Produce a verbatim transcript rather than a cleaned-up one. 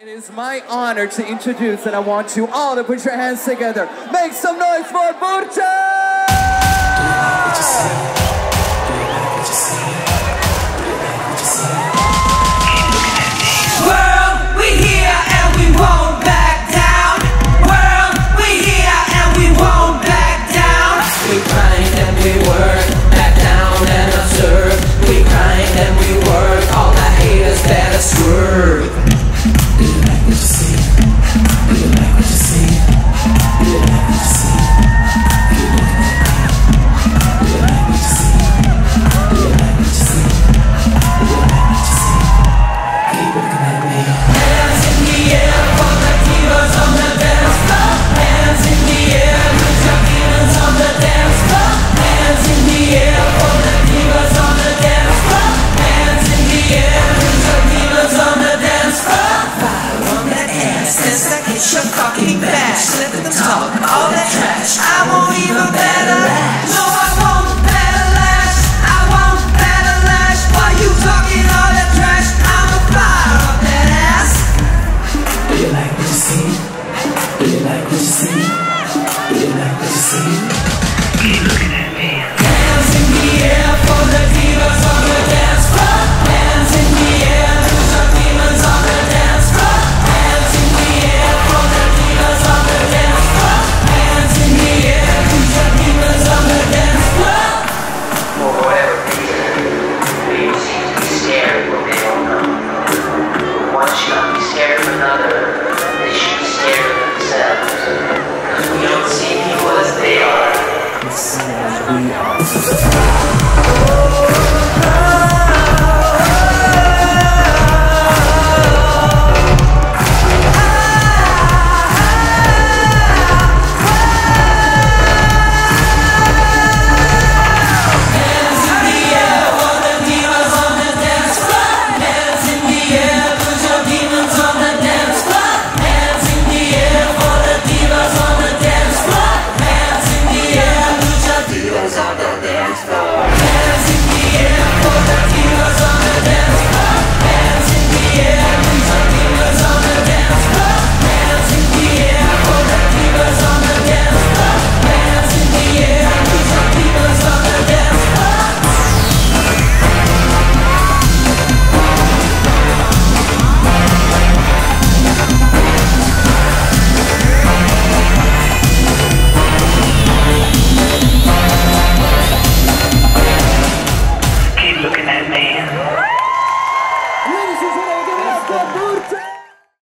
It is my honor to introduce, and I want you all to put your hands together. Make some noise for Burçak! World, we here and we won't back down. World, we here and we won't back down. We grind and we work, back down and observe. We grind and we work, all the haters better swerve. Fucking bash, let them talk all that trash. I won't even bash.